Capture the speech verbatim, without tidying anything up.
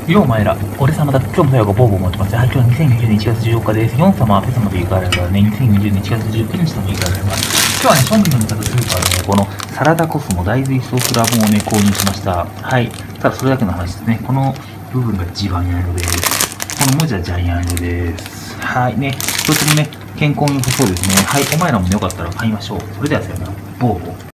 ようお前ら、俺様だ、今日も最後ボーボー持ってます。はい、今日はにせんにじゅうねんいちがつじゅうよっかです。よん様はペソまで行かれるからね、にせんにじゅうねんいちがつじゅうくにちとも行かれます。今日はね、庶民の味方スーパーでね、このサラダコスモ大豆イソフラボンをね、購入しました。はい。ただそれだけの話ですね。この部分がジバニャンロです。この文字はジャイアンロです。はい。ね、とてもね、健康に良さそうですね。はい、お前らもね、よかったら買いましょう。それではさよなら、ボーボー。